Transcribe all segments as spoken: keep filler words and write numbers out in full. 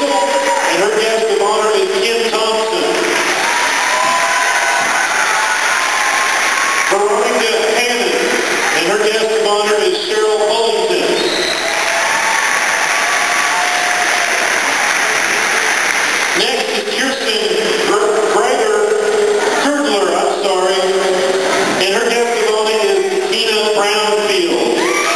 and her guest of honor is Kim Thompson. Veronica Hammond, and her guest of honor is Cheryl Bullington. Next is Kirsten Gregor, Girdler, I'm sorry, and her guest of honor is Tina Brownfield.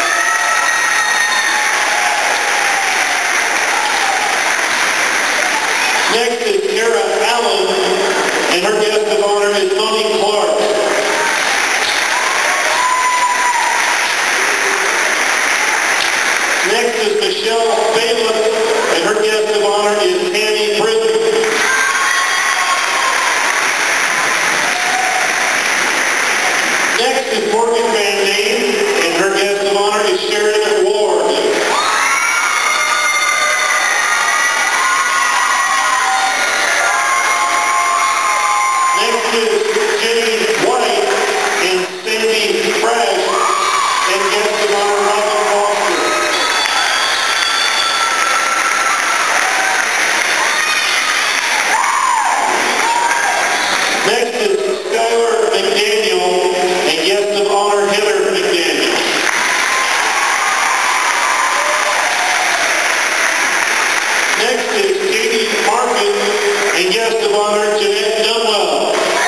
Next is Tara Allen, and her guest of honor is Tony Clark. Next is Michelle Bailiff, and her guest of honor is Tammy Britton. Next is Morgan Van Dane, and her guest of honor is Sheridan Ward. Next is Jenny White and Sandy Fresh, and guest of honor Robin Foster. Next is Skylar McDaniel, and guest of honor Heather McDaniel. Next is Katie Markin, and guest of honor Jeanette Dunwell.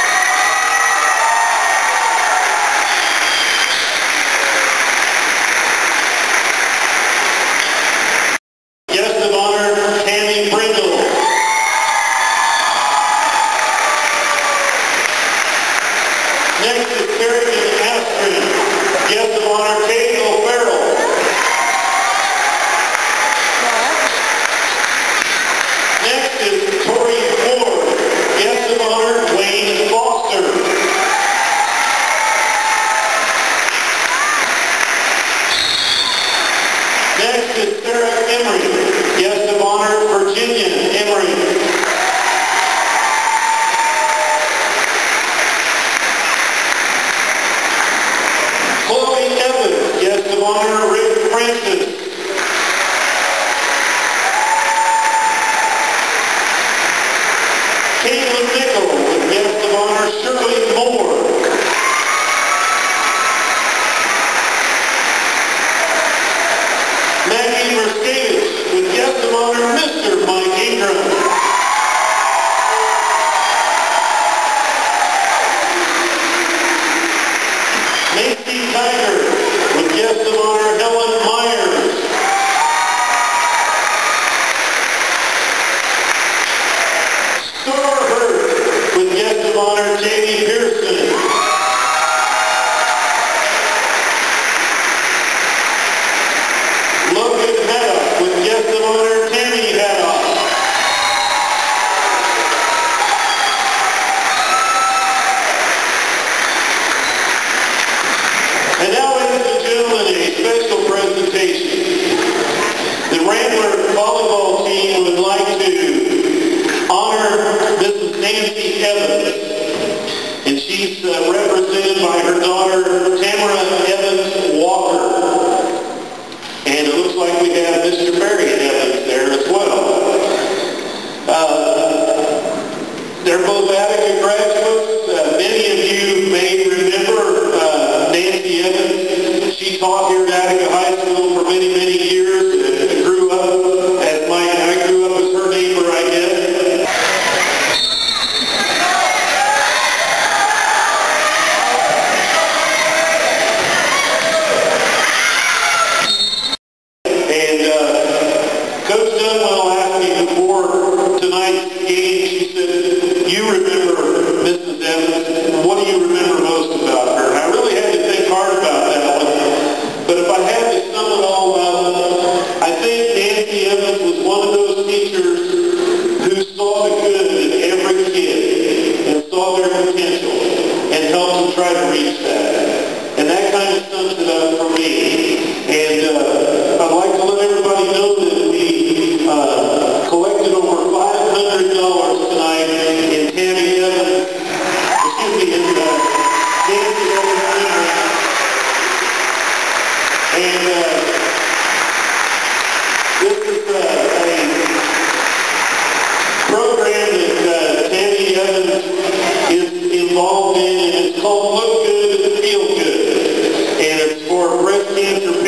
Guest of honor Tammy Brindle. Next is Carrington Astrid, guest of honor Katie O'Farrell. Next is Tori Ford, guest of honor Wayne Foster. Next is Sarah Emery, guest of honor Virginia Emery. Chloe Evans, guest of honor Rick Francis. Caitlin Nichol, with guest of honor Shirley Moore. Maggie Mercedes, with guest of honor Mister Mike Ingram. Macy Tiger, with guest of honor Helen Myers. Star Hurt, with guest of honor Jamie Pearson. Logan Haddock, with guest of honor Tammy Haddock. And now, ladies and gentlemen, a special presentation. The Rambler volleyball team would like to honor Missus Nancy Evans, and she's uh, represented by her daughter Tamara Evans Walker. And it looks like we have Mister Barry Evans there as well. Uh, they're both Attica graduates. Uh, many of you may remember uh, Nancy Evans. She taught here at Attica High School for many, many years and grew up as my, I grew up as her neighbor, I guess. And uh, Coach Dunwell asked me before tonight's game, she said, you remember Missus Evans, what do you remember most about her? And I really had to think hard about that one. But if I had to sum it all up, for breast cancer